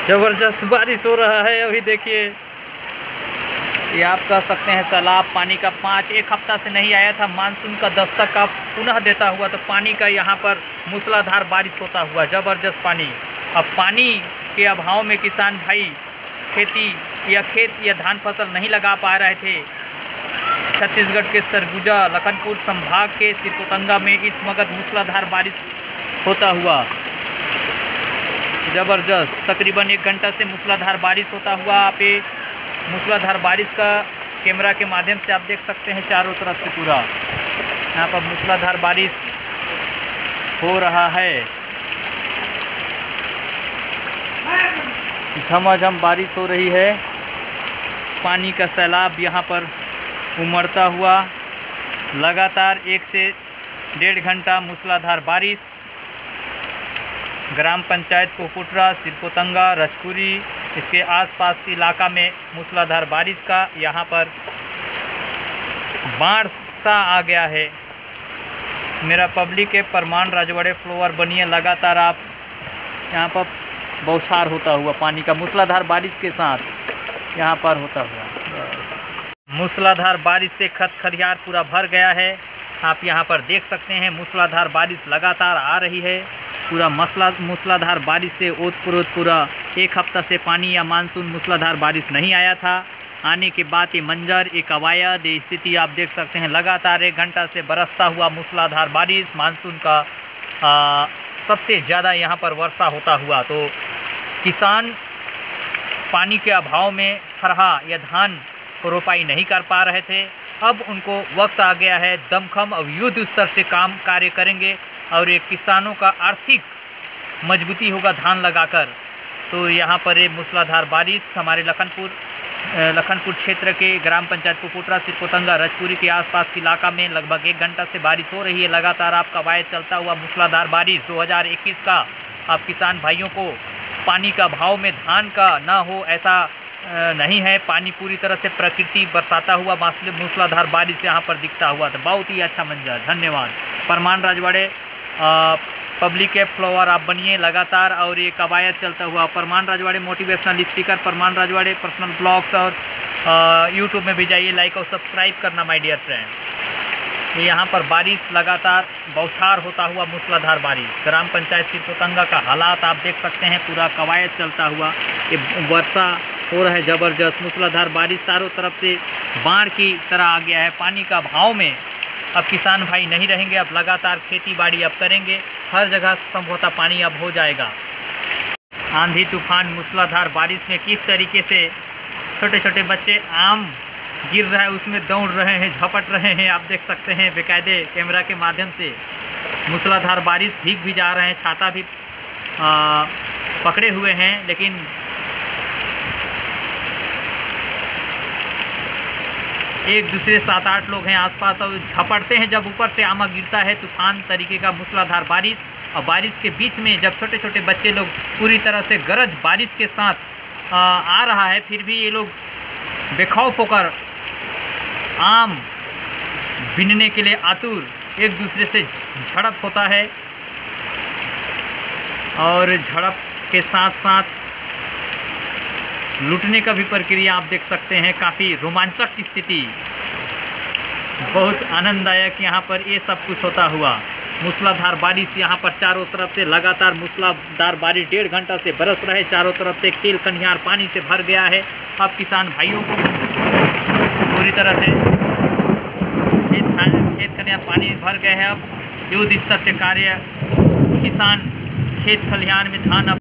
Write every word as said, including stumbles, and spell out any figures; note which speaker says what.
Speaker 1: जबरदस्त बारिश हो रहा है। अभी देखिए, ये आप कह सकते हैं तालाब पानी का पाँच एक हफ्ता से नहीं आया था। मानसून का दस्तक का पुनः देता हुआ तो पानी का यहाँ पर मूसलाधार बारिश होता हुआ ज़बरदस्त पानी। अब पानी के अभाव में किसान भाई खेती या खेत या धान फसल नहीं लगा पा रहे थे। छत्तीसगढ़ के सरगुजा लखनपुर संभाग के सिरपुतंगा में इस वक्त मूसलाधार बारिश होता हुआ ज़बरदस्त तकरीबन एक घंटा से मूसलाधार बारिश होता हुआ। आप ये मूसलाधार बारिश का कैमरा के माध्यम से आप देख सकते हैं चारों तरफ से पूरा यहाँ पर मूसलाधार बारिश हो रहा है। झमाझम बारिश हो रही है। पानी का सैलाब यहाँ पर उमड़ता हुआ लगातार एक से डेढ़ घंटा मूसलाधार बारिश। ग्राम पंचायत पोपुटरा, सिरपुतंगा, रजपुरी इसके आसपास के इलाका में मूसलाधार बारिश का यहाँ पर बाढ़ सा आ गया है। मेरा पब्लिक है परमान राजवाड़े फ्लोवर बनिए। लगातार आप यहाँ पर बौछार होता हुआ पानी का मूसलाधार बारिश के साथ यहाँ पर होता हुआ मूसलाधार बारिश से खत खलिहान पूरा भर गया है। आप यहाँ पर देख सकते हैं मूसलाधार बारिश लगातार आ रही है। पूरा मसला मूसलाधार बारिश से ओतप्रोत पूरा एक हफ्ता से पानी या मानसून मूसलाधार बारिश नहीं आया था। आने के बाद ये मंजर एक अवायद स्थिति आप देख सकते हैं। लगातार एक घंटा से बरसता हुआ मूसलाधार बारिश मानसून का आ, सबसे ज़्यादा यहाँ पर वर्षा होता हुआ तो किसान पानी के अभाव में फरहा या धान को रोपाई नहीं कर पा रहे थे। अब उनको वक्त आ गया है, दमखम और युद्ध स्तर से काम कार्य करेंगे और ये किसानों का आर्थिक मजबूती होगा धान लगाकर। तो यहाँ पर ये मूसलाधार बारिश हमारे लखनपुर लखनपुर क्षेत्र के ग्राम पंचायत पोपुटरा, सिरपुतंगा, रजपुरी के आसपास के इलाका में लगभग एक घंटा से बारिश हो रही है। लगातार आपका वायद चलता हुआ मूसलाधार बारिश दो हज़ार इक्कीस का अब किसान भाइयों को पानी का भाव में धान का ना हो ऐसा नहीं है। पानी पूरी तरह से प्रकृति बरसाता हुआ मूसलाधार बारिश यहाँ पर दिखता हुआ था। बहुत ही अच्छा मंजर। धन्यवाद। Parman Rajwade public app follower आप बनिए लगातार और ये कवायद चलता हुआ। Parman Rajwade motivational speaker, Parman Rajwade personal blogs और यूट्यूब में भी जाइए, लाइक और सब्सक्राइब करना माय डियर फ्रेंड। ये यहाँ पर बारिश लगातार बौछार होता हुआ मूसलाधार बारिश। ग्राम पंचायत सिरपुतंगा का हालात आप देख सकते हैं। पूरा कवायद चलता हुआ ये वर्षा हो रहा है ज़बरदस्त। मूसलाधार बारिश चारों तरफ से बाढ़ की तरह आ गया है। पानी का भाव में अब किसान भाई नहीं रहेंगे। अब लगातार खेती बाड़ी अब करेंगे। हर जगह संभवतः पानी अब हो जाएगा। आंधी तूफान मूसलाधार बारिश में किस तरीके से छोटे छोटे बच्चे आम गिर रहा है उसमें दौड़ रहे हैं, झपट रहे हैं, आप देख सकते हैं बेकायदे कैमरा के माध्यम से। मूसलाधार बारिश भीग भी जा रहे हैं, छाता भी आ, पकड़े हुए हैं, लेकिन एक दूसरे सात आठ लोग हैं आसपास और झपटते हैं जब ऊपर से आमा गिरता है। तूफान तरीके का मूसलाधार बारिश और बारिश के बीच में जब छोटे छोटे बच्चे लोग पूरी तरह से गरज बारिश के साथ आ, आ रहा है, फिर भी ये लोग बेखौफ होकर आम बीनने के लिए आतुर, एक दूसरे से झड़प होता है और झड़प के साथ साथ लूटने का भी प्रक्रिया आप देख सकते हैं। काफ़ी रोमांचक स्थिति, बहुत आनंददायक यहाँ पर ये सब कुछ होता हुआ। मूसलाधार बारिश यहाँ पर चारों तरफ से लगातार मूसलाधार बारिश डेढ़ घंटा से बरस रहे। चारों तरफ से खेल खलिहान पानी से भर गया है। अब किसान भाइयों को पूरी तरह से खेत खेत खलिहान पानी भर गए हैं। अब युद्ध स्तर से कार्य किसान खेत खलिहान में धान